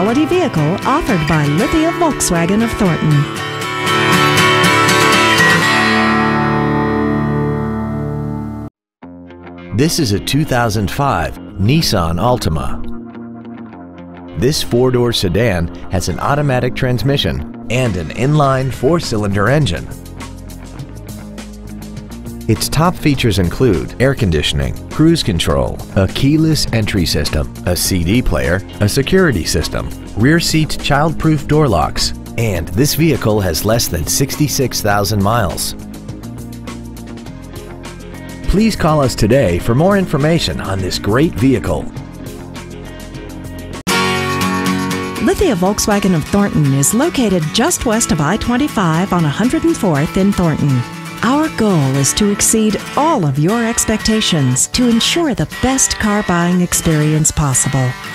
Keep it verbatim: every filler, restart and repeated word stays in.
quality vehicle offered by Lithia Volkswagen of Thornton. This is a two thousand five Nissan Altima. This four-door sedan has an automatic transmission and an inline four-cylinder engine. Its top features include air conditioning, cruise control, a keyless entry system, a C D player, a security system, rear seat child-proof door locks, and this vehicle has less than sixty-six thousand miles. Please call us today for more information on this great vehicle. Lithia Volkswagen of Thornton is located just west of I twenty-five on one hundred fourth in Thornton. Our goal is to exceed all of your expectations to ensure the best car buying experience possible.